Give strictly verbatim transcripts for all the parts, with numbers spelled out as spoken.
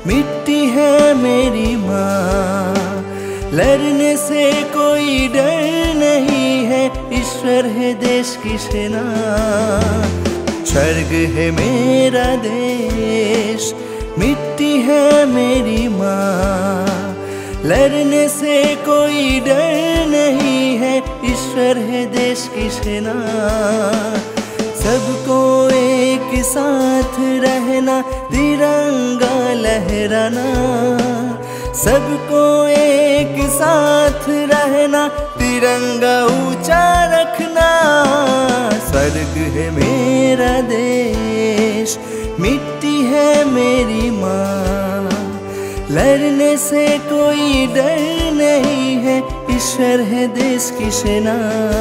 मिट्टी है मेरी माँ। लड़ने से कोई डर नहीं है, ईश्वर है देश की सेना। स्वर्ग है मेरा देश, मिट्टी है मेरी माँ। लड़ने से कोई डर नहीं है, ईश्वर है देश की सेना। सबको एक साथ रहना, तिरंगा लहराना। सबको एक साथ रहना, तिरंगा ऊंचा रखना। स्वर्ग है मेरा देश, मिट्टी है मेरी माँ। लड़ने से कोई डर नहीं है, ईश्वर है देश की सेना।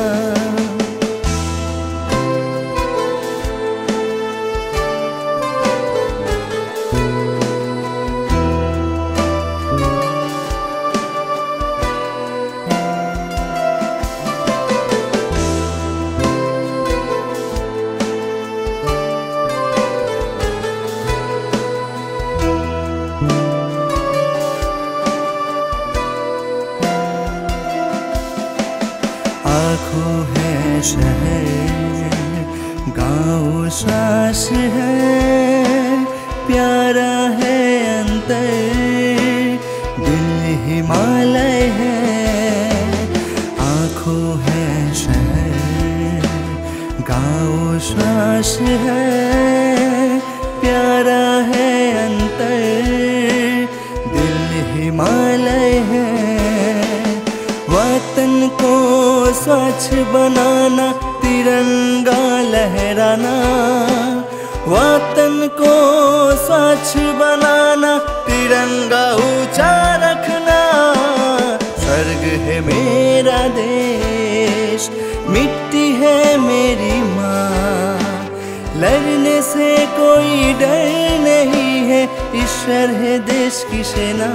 आँखों है शहर, गाँव श्वास है। प्यारा है अंतर, दिल हिमालय है। आँखों है शहर, गाँव श्वास है। प्यारा है अंतर, दिल हिमालय है। वतन को स्वच्छ बनाना, तिरंगा लहराना। वतन को स्वच्छ बनाना, तिरंगा ऊंचा रखना। स्वर्ग है मेरा देश, मिट्टी है मेरी माँ। लड़ने से कोई डर नहीं है, ईश्वर है देश की सेना।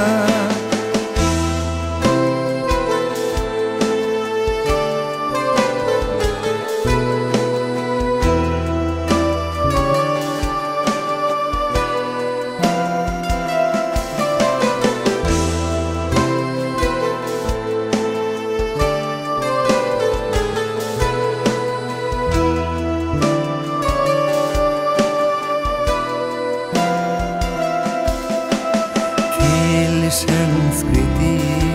संस्कृति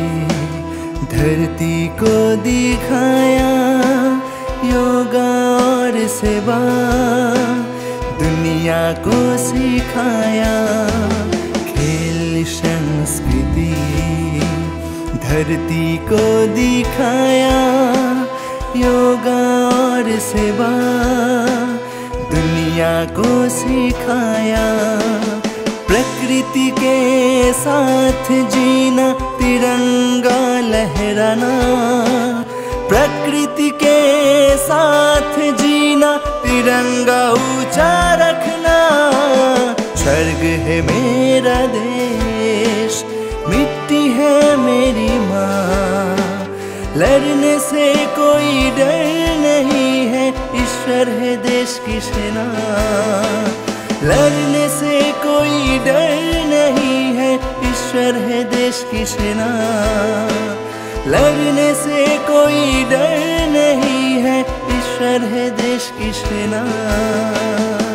धरती को दिखाया, योगा और सेवा दुनिया को सिखाया। खेल संस्कृति धरती को दिखाया, योगा और सेवा दुनिया को सिखाया। प्रकृति के साथ जीना, तिरंगा लहराना। प्रकृति के साथ जीना, तिरंगा ऊंचा रखना। स्वर्ग है मेरा देश, मिट्टी है मेरी माँ। लड़ने से कोई डर नहीं है, ईश्वर है देश की सेना। लड़ने से कोई डर नहीं है, ईश्वर है देश की सेना। लड़ने से कोई डर नहीं है, ईश्वर है देश की सेना।